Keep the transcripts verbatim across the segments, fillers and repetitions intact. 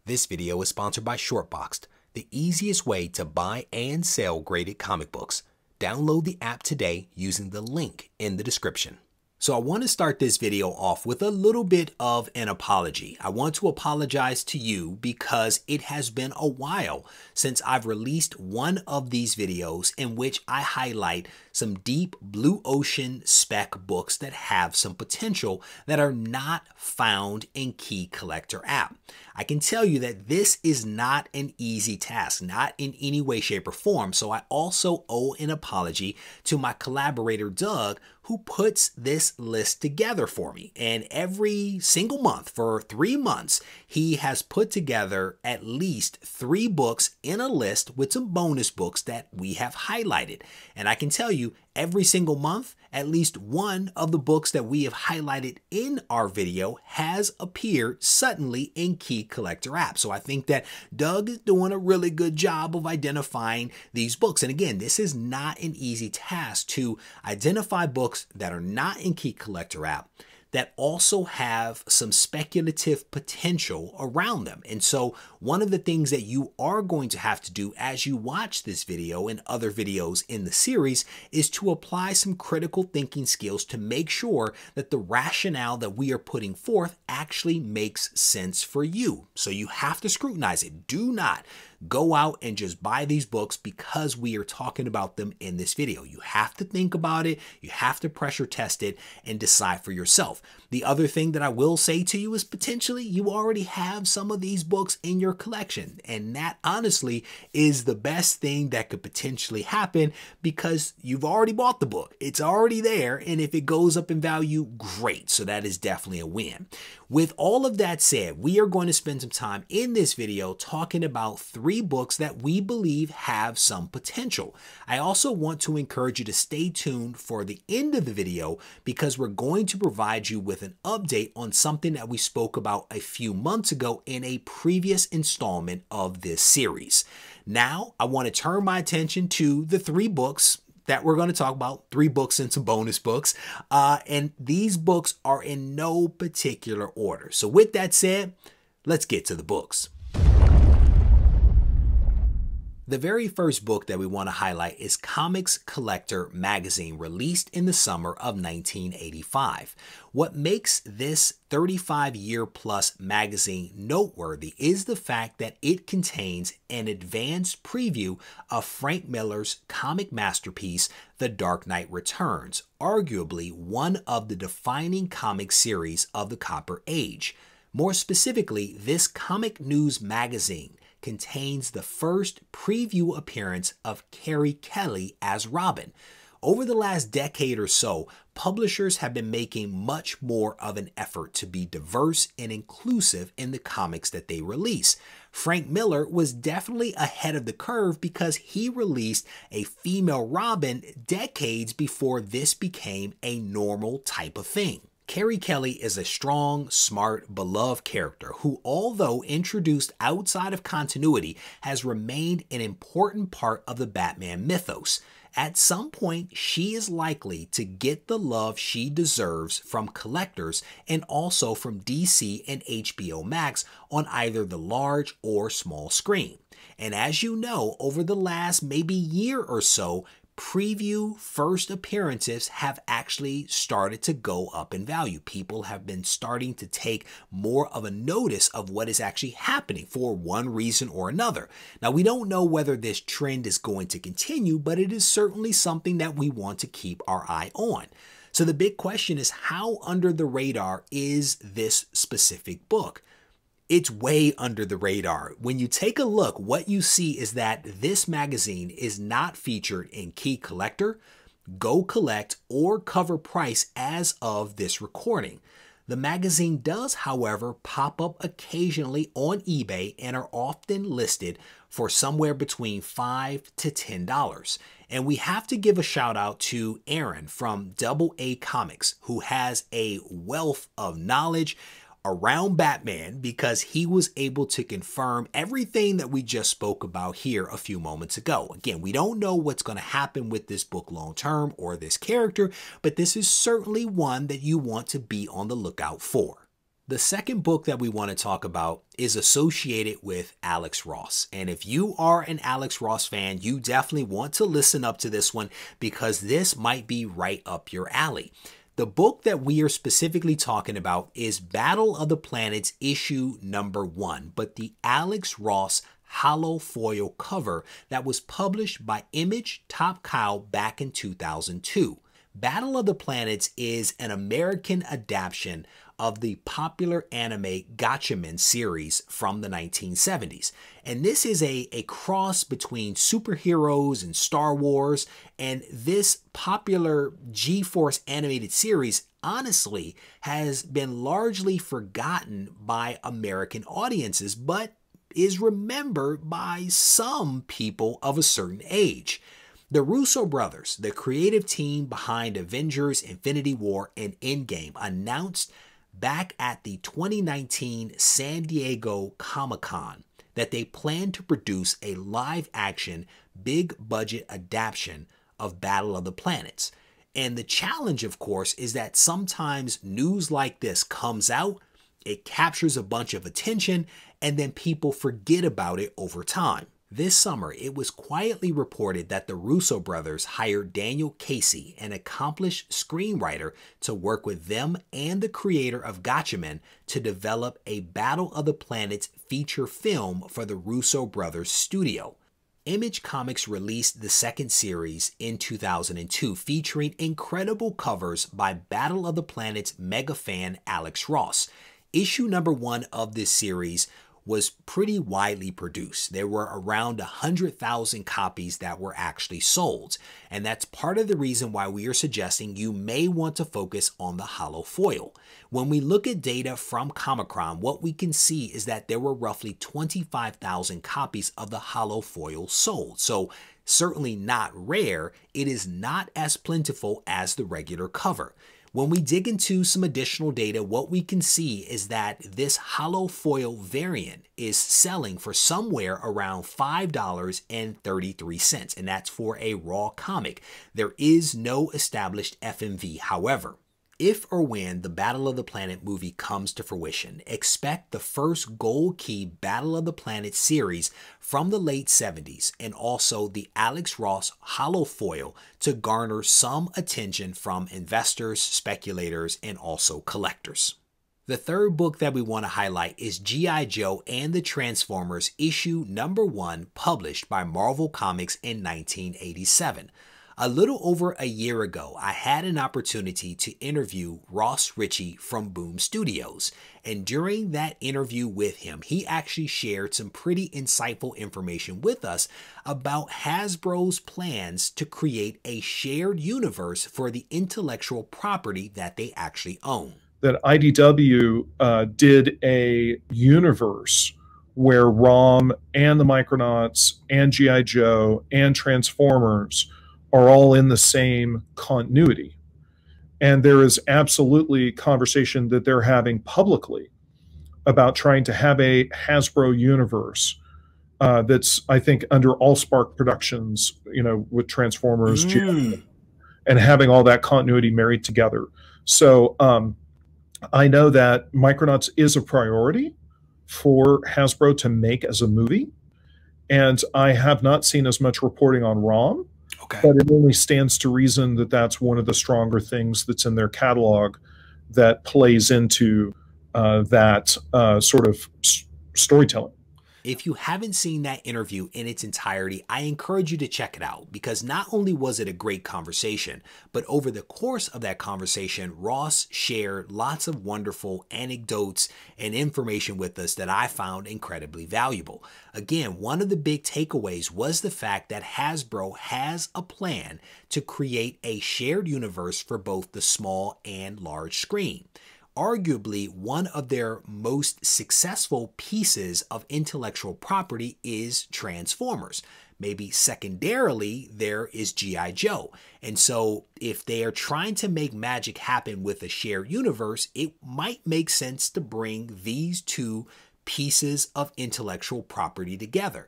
This video is sponsored by Shortboxed, the easiest way to buy and sell graded comic books. Download the app today using the link in the description. So I want to start this video off with a little bit of an apology. I want to apologize to you because it has been a while since I've released one of these videos in which I highlight some deep blue ocean spec books that have some potential that are not found in Key Collector app. I can tell you that this is not an easy task, not in any way, shape, or form. So I also owe an apology to my collaborator, Doug, who puts this list together for me. And every single month for three months, he has put together at least three books in a list with some bonus books that we have highlighted. And I can tell you, every single month, at least one of the books that we have highlighted in our video has appeared suddenly in Key Collector app. So I think that Doug is doing a really good job of identifying these books. And again, this is not an easy task to identify books that are not in Key Collector app that also have some speculative potential around them. And so one of the things that you are going to have to do as you watch this video and other videos in the series is to apply some critical thinking skills to make sure that the rationale that we are putting forth actually makes sense for you. So you have to scrutinize it. Do not go out and just buy these books because we are talking about them in this video. You have to think about it. You have to pressure test it and decide for yourself. The other thing that I will say to you is potentially you already have some of these books in your collection. And that honestly is the best thing that could potentially happen because you've already bought the book. It's already there. And if it goes up in value, great. So that is definitely a win. With all of that said, we are going to spend some time in this video talking about three books that we believe have some potential. I also want to encourage you to stay tuned for the end of the video because we're going to provide you with an update on something that we spoke about a few months ago in a previous installment of this series. Now, I want to turn my attention to the three books that we're going to talk about, three books and some bonus books. Uh, and these books are in no particular order. So with that said, let's get to the books. The very first book that we want to highlight is Comics Collector magazine, released in the summer of nineteen eighty-five. What makes this thirty-five year plus magazine noteworthy is the fact that it contains an advanced preview of Frank Miller's comic masterpiece, The Dark Knight Returns, arguably one of the defining comic series of the Copper Age. More specifically, this comic news magazine contains the first preview appearance of Carrie Kelly as Robin. Over the last decade or so, publishers have been making much more of an effort to be diverse and inclusive in the comics that they release. Frank Miller was definitely ahead of the curve because he released a female Robin decades before this became a normal type of thing. Carrie Kelly is a strong, smart, beloved character who, although introduced outside of continuity, has remained an important part of the Batman mythos. At some point, she is likely to get the love she deserves from collectors and also from D C and H B O Max on either the large or small screen. And as you know, over the last maybe year or so, preview first appearances have actually started to go up in value. People have been starting to take more of a notice of what is actually happening for one reason or another. Now, we don't know whether this trend is going to continue, but it is certainly something that we want to keep our eye on. So the big question is, how under the radar is this specific book? It's way under the radar. When you take a look, what you see is that this magazine is not featured in Key Collector, Go Collect, or Cover Price as of this recording. The magazine does, however, pop up occasionally on eBay and are often listed for somewhere between five to ten dollars. And we have to give a shout out to Aaron from Double A Comics, who has a wealth of knowledge around Batman because he was able to confirm everything that we just spoke about here a few moments ago. Again, we don't know what's going to happen with this book long term or this character, but this is certainly one that you want to be on the lookout for. The second book that we want to talk about is associated with Alex Ross. And if you are an Alex Ross fan, you definitely want to listen up to this one because this might be right up your alley. The book that we are specifically talking about is Battle of the Planets issue number one, but the Alex Ross hollow foil cover that was published by Image Top Cow back in two thousand two. Battle of the Planets is an American adaptation of the popular anime Gatchaman series from the nineteen seventies. And this is a, a cross between superheroes and Star Wars. And this popular G-Force animated series, honestly, has been largely forgotten by American audiences, but is remembered by some people of a certain age. The Russo brothers, the creative team behind Avengers, Infinity War, and Endgame, announced back at the twenty nineteen San Diego Comic-Con that they plan to produce a live-action, big-budget adaptation of Battle of the Planets. And the challenge, of course, is that sometimes news like this comes out, it captures a bunch of attention, and then people forget about it over time. This summer, it was quietly reported that the Russo brothers hired Daniel Casey, an accomplished screenwriter, to work with them and the creator of Gatchaman to develop a Battle of the Planets feature film for the Russo brothers studio. Image Comics released the second series in two thousand two, featuring incredible covers by Battle of the Planets mega fan Alex Ross. Issue number one of this series was pretty widely produced. There were around one hundred thousand copies that were actually sold. And that's part of the reason why we are suggesting you may want to focus on the hollow foil. When we look at data from Comic-Con, what we can see is that there were roughly twenty-five thousand copies of the hollow foil sold. So certainly not rare, it is not as plentiful as the regular cover. When we dig into some additional data, what we can see is that this hollow foil variant is selling for somewhere around five dollars and thirty-three cents, and that's for a raw comic. There is no established F M V, however. If or when the Battle of the Planet movie comes to fruition, expect the first Gold Key Battle of the Planet series from the late seventies and also the Alex Ross hollow foil to garner some attention from investors, speculators, and also collectors. The third book that we want to highlight is G I Joe and the Transformers issue number one, published by Marvel Comics in nineteen eighty-seven. A little over a year ago, I had an opportunity to interview Ross Regie from Boom Studios, and during that interview with him, he actually shared some pretty insightful information with us about Hasbro's plans to create a shared universe for the intellectual property that they actually own. That I D W uh, did a universe where ROM and the Micronauts and G I Joe and Transformers are all in the same continuity. And there is absolutely conversation that they're having publicly about trying to have a Hasbro universe uh, that's, I think, under Allspark Productions, you know, with Transformers, mm. and having all that continuity married together. So um, I know that Micronauts is a priority for Hasbro to make as a movie. And I have not seen as much reporting on ROM. Okay. But it only stands to reason that that's one of the stronger things that's in their catalog that plays into uh, that uh, sort of s storytelling. If you haven't seen that interview in its entirety, I encourage you to check it out because not only was it a great conversation, but over the course of that conversation, Ross shared lots of wonderful anecdotes and information with us that I found incredibly valuable. Again, one of the big takeaways was the fact that Hasbro has a plan to create a shared universe for both the small and large screen. Arguably, one of their most successful pieces of intellectual property is Transformers. Maybe secondarily, there is G I Joe. And so if they are trying to make magic happen with a shared universe, it might make sense to bring these two pieces of intellectual property together.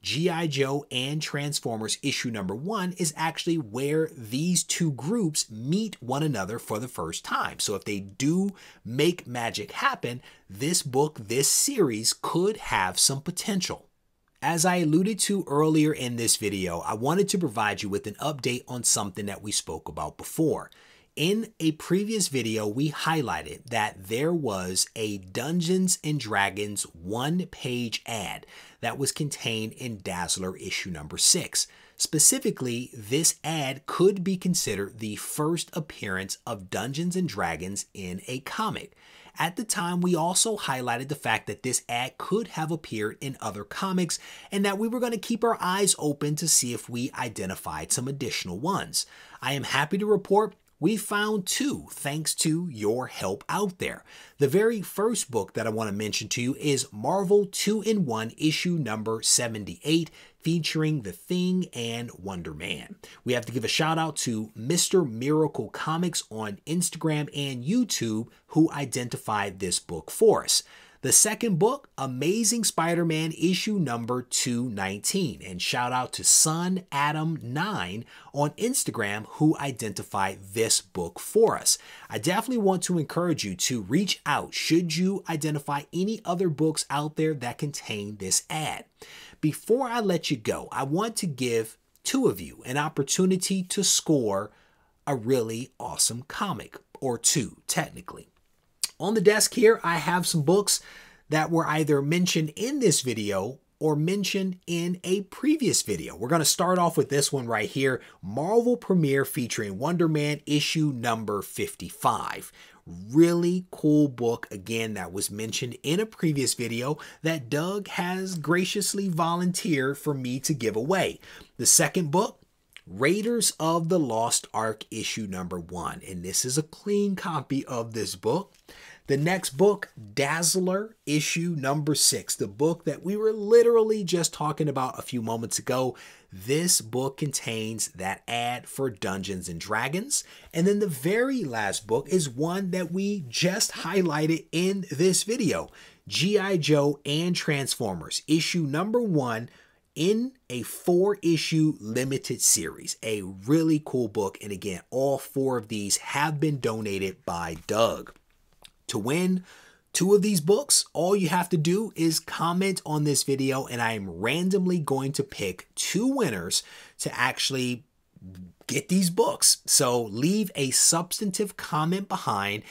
G I. Joe and Transformers issue number one is actually where these two groups meet one another for the first time. So if they do make magic happen, this book, this series could have some potential. As I alluded to earlier in this video, I wanted to provide you with an update on something that we spoke about before. In a previous video, we highlighted that there was a Dungeons and Dragons one-page ad that was contained in Dazzler issue number six. Specifically, this ad could be considered the first appearance of Dungeons and Dragons in a comic. At the time, we also highlighted the fact that this ad could have appeared in other comics and that we were going to keep our eyes open to see if we identified some additional ones. I am happy to report we found two thanks to your help out there. The very first book that I want to mention to you is Marvel two in one issue number seventy-eight, featuring The Thing and Wonder Man. We have to give a shout out to Mister Miracle Comics on Instagram and YouTube who identified this book for us. The second book, Amazing Spider-Man issue number two nineteen, and shout out to Sun Adam nine on Instagram who identified this book for us. I definitely want to encourage you to reach out should you identify any other books out there that contain this ad. Before I let you go, I want to give two of you an opportunity to score a really awesome comic, or two technically. On the desk here, I have some books that were either mentioned in this video or mentioned in a previous video. We're going to start off with this one right here, Marvel Premiere featuring Wonder Man issue number fifty-five. Really cool book, again, that was mentioned in a previous video that Doug has graciously volunteered for me to give away. The second book, Raiders of the Lost Ark issue number one, and this is a clean copy of this book. The next book, Dazzler issue number six, the book that we were literally just talking about a few moments ago. This book contains that ad for Dungeons and Dragons. And then the very last book is one that we just highlighted in this video, G I. Joe and Transformers issue number one, in a four issue limited series. A really cool book. And again, all four of these have been donated by Doug. To win two of these books, all you have to do is comment on this video, and I am randomly going to pick two winners to actually get these books. So leave a substantive comment behind,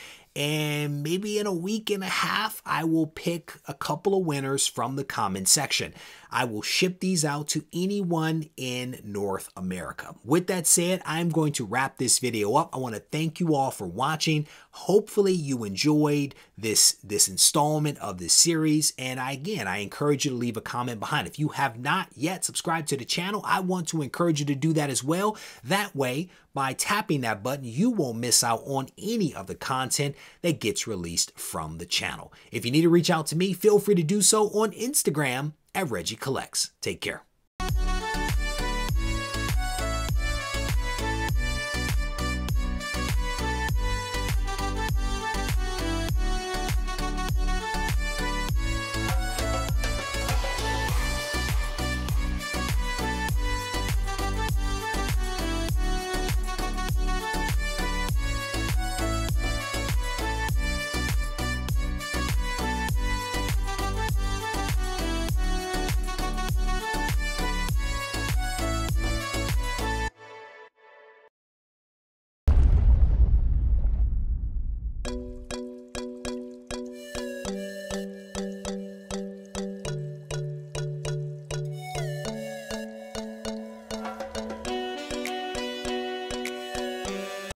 and maybe in a week and a half, I will pick a couple of winners from the comment section. I will ship these out to anyone in North America. With that said, I'm going to wrap this video up. I want to thank you all for watching. Hopefully you enjoyed this, this installment of this series. And I, again, I encourage you to leave a comment behind. If you have not yet subscribed to the channel, I want to encourage you to do that as well. That way, by tapping that button, you won't miss out on any of the content that gets released from the channel. If you need to reach out to me, feel free to do so on Instagram at Regie Collects. Take care.